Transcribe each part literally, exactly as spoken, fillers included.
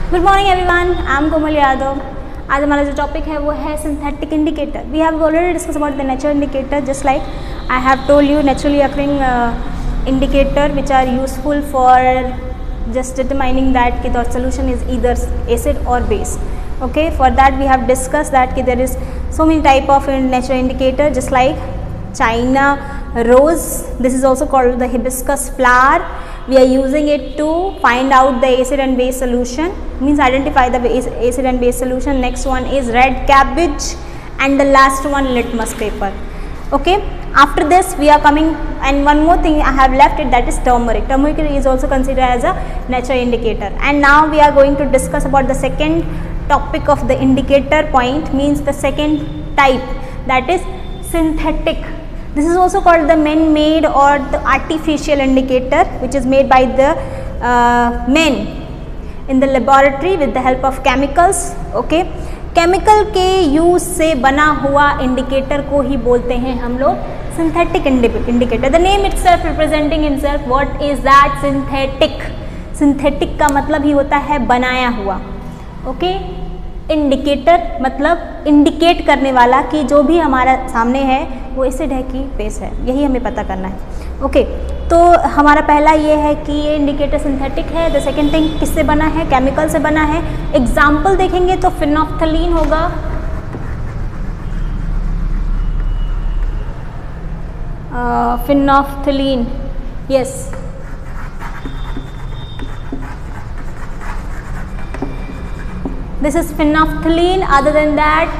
Good morning everyone, I am Komal Yadav. आज हमारा जो टॉपिक है वो है synthetic indicator. We have already discuss about the natural indicator, just like I have told you naturally occurring indicator which are useful for just determining that ki the solution is either acid or base. Okay, for that we have discussed that ki there is so many type of natural indicator, just like China rose. This is also called the hibiscus flower. We are using it to find out the acid and base solution, means identify the acid and base solution. Next one is red cabbage, and the last one litmus paper. Okay, after this we are coming, and one more thing I have left it, that is turmeric. Turmeric is also considered as a natural indicator. And now we are going to discuss about the second topic of the indicator point, means the second type, that is synthetic. This is also called the man-made or the artificial indicator, which is made by the uh, men in the laboratory with the help of chemicals. Okay, chemical के use से बना हुआ indicator को ही बोलते हैं हम लोग synthetic indicator. The name itself representing itself what is that synthetic. Synthetic का मतलब ही होता है बनाया हुआ। ओके, इंडिकेटर मतलब इंडिकेट करने वाला कि जो भी हमारा सामने है वो एसिड है कि बेस है, यही हमें पता करना है। ओके, तो हमारा पहला ये है कि ये इंडिकेटर सिंथेटिक है। द सेकेंड थिंग किससे बना है, केमिकल से बना है। एग्जाम्पल देखेंगे तो फिनोफ्थलीन होगा, phenolphthalein, yes, this is phenolphthalein. Other than that,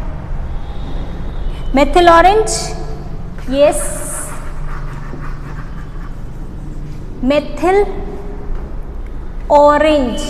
methyl orange, yes, methyl orange।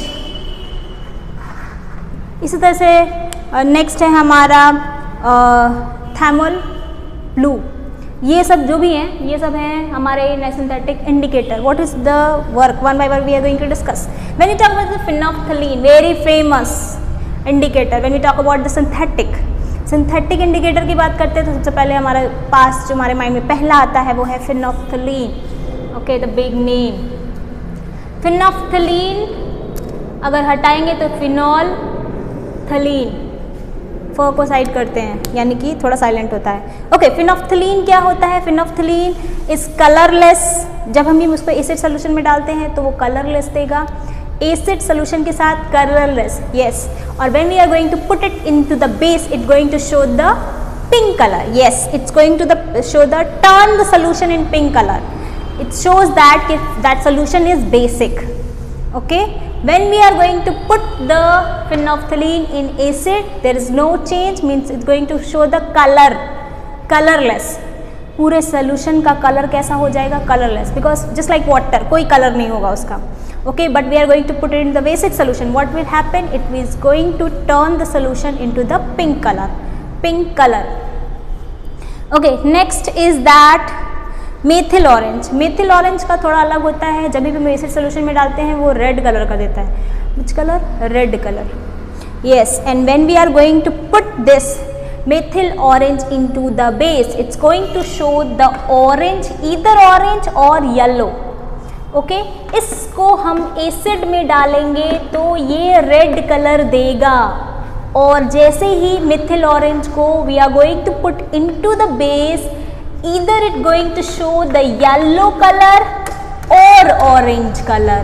इसी तरह से नेक्स्ट है हमारा थर्मल ब्लू। ये सब जो भी हैं ये सब हैं हमारे synthetic indicator. What is the work, one by one we are going to discuss. When you talk about the phenolphthalein, very famous indicator. When you talk about the synthetic synthetic indicator की बात करते हैं तो सबसे पहले हमारे पास जो हमारे माइंड में पहला आता है वो है phenolphthalein. Okay, the big name phenolphthalein. अगर हटाएंगे तो फिनोल थलीन, फ को साइड करते हैं यानी कि थोड़ा साइलेंट होता है। ओके, फिनोफ्थलीन क्या होता है? Phenolphthalein is colourless. जब हम उसको एसिड सोल्यूशन में डालते हैं तो वो कलरलेस देगा, एसिड सोल्यूशन के साथ कलरलेस, यस। और when we are going to put it into the base, it going to show the pink colour, yes, it's going to the show the turn the solution in pink colour. It shows that that solution is basic. Okay, when we are going to put the phenolphthalein in acid, there is no change, means it's going to show the color, colorless. पूरे solution का color कैसा हो जाएगा? Colorless, because just like water, कोई color नहीं होगा उसका। Okay, but we are going to put it in the basic solution. What will happen? It is going to turn the solution into the pink color, pink color. Okay, next is that methyl orange. Methyl orange का थोड़ा अलग होता है, जब भी हम acid solution में डालते हैं वो रेड कलर का देता है। Which colour? Red colour, yes. And when we are going to put this methyl orange into the base, it's going to show the orange, either orange और येलो। ओके, इसको हम एसिड में डालेंगे तो ये रेड कलर देगा, और जैसे ही मेथिल ऑरेंज को we are going to put into the base, either it going to show the yellow color or orange color.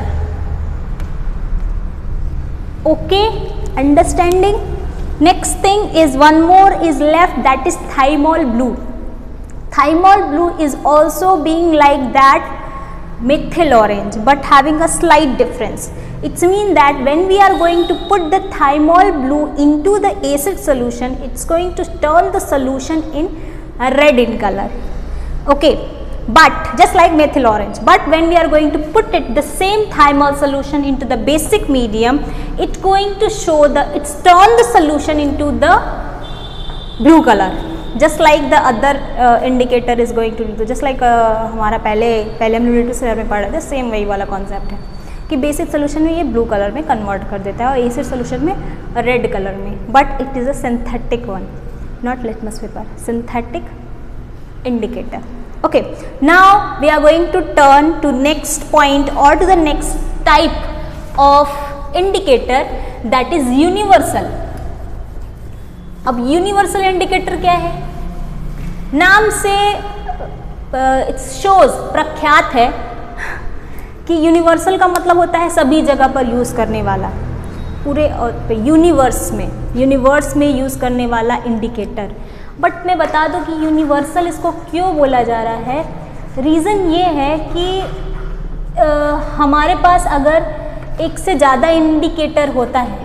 Okay, understanding? Next thing is one more is left, that is thymol blue. Thymol blue is also being like that methyl orange but having a slight difference. It means that when we are going to put the thymol blue into the acid solution, it's going to turn the solution in red in color. Okay, but just like methyl orange, but when we are going to put it the same thymol solution into the basic medium, it's going to show the, it's turn the solution into the blue color, just like the other uh, indicator is going to do. Just like uh, हमारा पहले पहले हम unit में पढ़ रहे थे, same वही वाला कॉन्सेप्ट है कि बेसिक सोल्यूशन में ये ब्लू कलर में कन्वर्ट कर देता है और एसिड सोल्यूशन में रेड कलर में, but it is a synthetic one, not litmus paper, synthetic indicator. Okay, now we are going to turn to next point or to the next type of indicator, that is universal. अब universal indicator क्या है? नाम से it's shows प्रख्यात है कि universal का मतलब होता है सभी जगह पर यूज करने वाला, पूरे यूनिवर्स में यूनिवर्स में यूज करने वाला इंडिकेटर। बट मैं बता दूं कि यूनिवर्सल इसको क्यों बोला जा रहा है। रीज़न ये है कि आ, हमारे पास अगर एक से ज़्यादा इंडिकेटर होता है,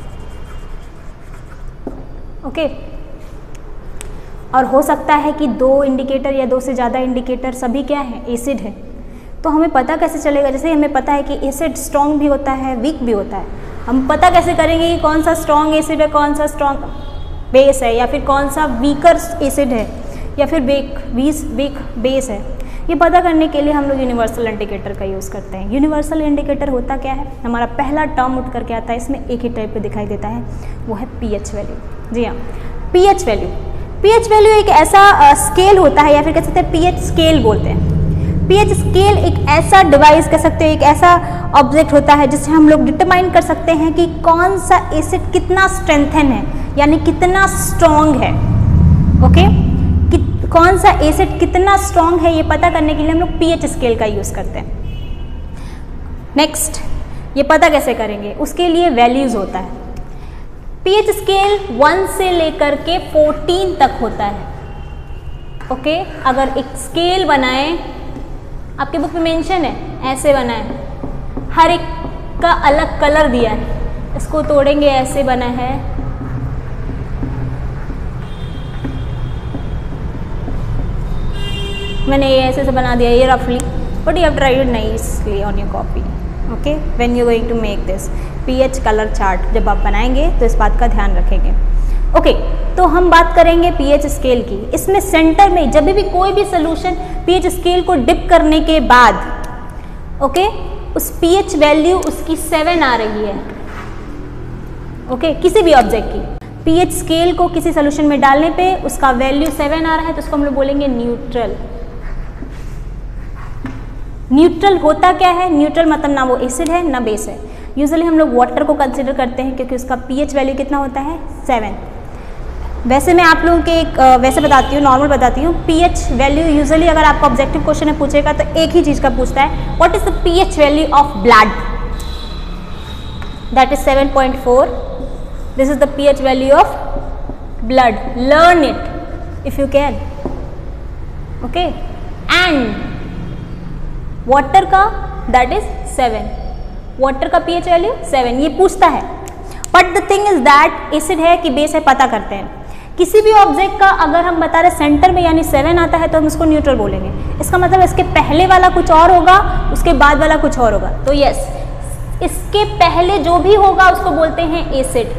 ओके, और हो सकता है कि दो इंडिकेटर या दो से ज़्यादा इंडिकेटर सभी क्या है, एसिड है, तो हमें पता कैसे चलेगा? जैसे हमें पता है कि एसिड स्ट्रॉन्ग भी होता है, वीक भी होता है, हम पता कैसे करेंगे कि कौन सा स्ट्रॉन्ग एसिड है, कौन सा स्ट्रॉन्ग बेस है, या फिर कौन सा वीकर एसिड है, या फिर वीक वीस वीक बेस है? ये पता करने के लिए हम लोग यूनिवर्सल इंडिकेटर का यूज़ करते हैं। यूनिवर्सल इंडिकेटर होता क्या है? हमारा पहला टर्म उठ करके आता है, इसमें एक ही टाइप पे दिखाई देता है, वो है पीएच वैल्यू। जी हाँ, पीएच वैल्यू। पीएच वैल्यू एक ऐसा स्केल होता है, या फिर कह सकते हैं पीएच स्केल बोलते हैं। पीएच स्केल एक ऐसा डिवाइस कह सकते हैं, एक ऐसा ऑब्जेक्ट होता है जिससे हम लोग डिटरमाइन कर सकते हैं कि कौन सा एसिड कितना स्ट्रेंथन है, यानी कितना स्ट्रॉन्ग है। ओके, कि, कौन सा एसिड कितना स्ट्रॉन्ग है, ये पता करने के लिए हम लोग पीएच स्केल का यूज़ करते हैं। नेक्स्ट, ये पता कैसे करेंगे? उसके लिए वैल्यूज़ होता है। पीएच स्केल वन से लेकर के फोर्टीन तक होता है। ओके, अगर एक स्केल बनाए, आपके बुक में मेंशन है, ऐसे बनाए, हर एक का अलग कलर दिया है, इसको तोड़ेंगे, ऐसे बना है, मैंने ये ऐसे से बना दिया, ये रफली, but you have to write it nicely on your copy. Okay, when you going to make this pH colour chart, जब आप बनाएंगे तो इस बात का ध्यान रखेंगे। ओके okay, तो हम बात करेंगे पीएच स्केल की। इसमें सेंटर में जब भी कोई भी सोल्यूशन पीएच स्केल को डिप करने के बाद, ओके okay, उस पीएच वैल्यू उसकी सेवन आ रही है। ओके okay, किसी भी ऑब्जेक्ट की पीएच स्केल को किसी सोल्यूशन में डालने पे उसका वैल्यू सेवन आ रहा है, तो उसको हम लोग बोलेंगे न्यूट्रल। न्यूट्रल होता क्या है? न्यूट्रल मतलब ना वो एसिड है ना बेस है। यूजुअली हम लोग वाटर को कंसिडर करते हैं क्योंकि उसका पीएच वैल्यू कितना होता है? सेवन। वैसे मैं आप लोगों के एक वैसे बताती हूँ, नॉर्मल बताती हूँ। पीएच वैल्यू यूजुअली अगर आपका ऑब्जेक्टिव क्वेश्चन में पूछेगा तो एक ही चीज़ का पूछता है, what is the pH value of blood? That is seven point four. This is the pH value of blood. Learn it if you can. Okay, and water का दैट इज सेवन। वाटर का pH value seven, ये पूछता है। But the thing is that acid है कि base है पता करते हैं। किसी भी ऑब्जेक्ट का अगर हम बता रहे सेंटर में यानी सेवन आता है तो हम इसको न्यूट्रल बोलेंगे। इसका मतलब इसके पहले वाला कुछ और होगा, उसके बाद वाला कुछ और होगा। तो यस, इसके पहले जो भी होगा उसको बोलते हैं एसिड।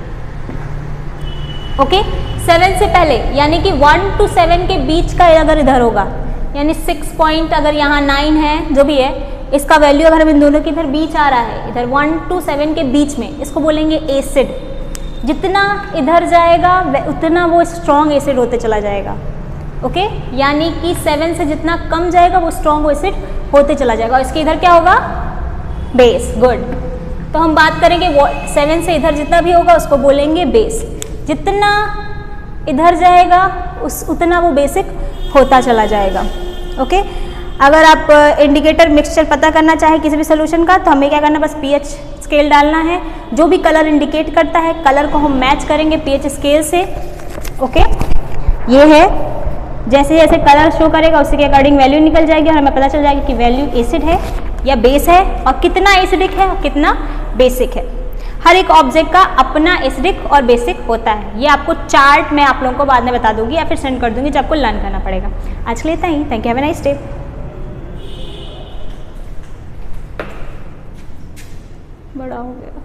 ओके, सेवन से पहले यानी कि वन टू सेवन के बीच का अगर इधर होगा, यानी सिक्स पॉइंट अगर यहाँ नाइन है, जो भी है, इसका वैल्यू अगर हम इन दोनों के इधर बीच आ रहा है, इधर वन टू सेवन के बीच में, इसको बोलेंगे एसिड। जितना इधर जाएगा उतना वो स्ट्रॉन्ग एसिड होते चला जाएगा। ओके, यानी कि सेवन से जितना कम जाएगा वो स्ट्रॉन्ग एसिड होते चला जाएगा। और इसके इधर क्या होगा? बेस। गुड। तो हम बात करेंगे सेवन से इधर जितना भी होगा उसको बोलेंगे बेस। जितना इधर जाएगा उस उतना वो बेसिक होता चला जाएगा। ओके, अगर आप इंडिकेटर मिक्सचर पता करना चाहें किसी भी सोल्यूशन का, तो हमें क्या करना, बस पीएच स्केल डालना है। जो भी कलर इंडिकेट करता है, कलर को हम मैच करेंगे पीएच स्केल से। ओके, ये है, जैसे जैसे कलर शो करेगा उसी के अकॉर्डिंग वैल्यू निकल जाएगी और हमें पता चल जाएगा कि वैल्यू एसिड है या बेस है, और कितना एसिडिक है और कितना बेसिक है। हर एक ऑब्जेक्ट का अपना एसिडिक और बेसिक होता है। ये आपको चार्ट मैं आप लोगों को बाद में बता दूंगी या फिर सेंड कर दूंगी, जो आपको लर्न करना पड़ेगा। आज के लिए इतना ही। Thank you, have a nice day. बड़ा हो गया।